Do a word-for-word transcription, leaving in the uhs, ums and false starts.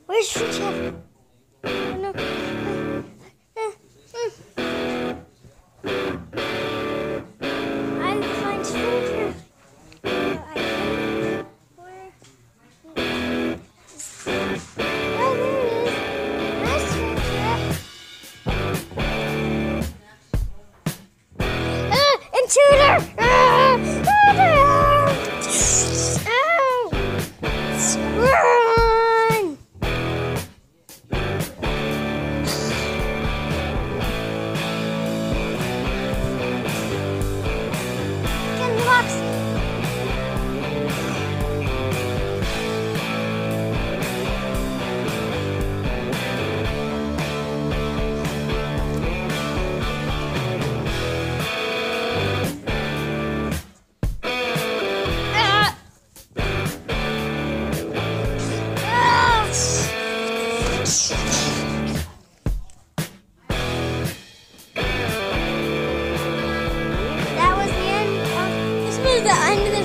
Where's Fruit Chef? Oh, no. I find food. Oh, there he is. Nice Fruit Chef. Ah, intruder! Ah, intruder! Run! Get in the box. That was the end of, this was the end of the